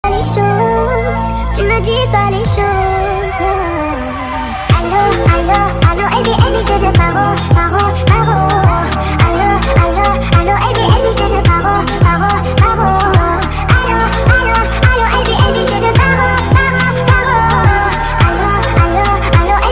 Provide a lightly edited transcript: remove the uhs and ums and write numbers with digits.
Les choses, tu me dis pas les choses. Allô, allô, allô, et je te parle.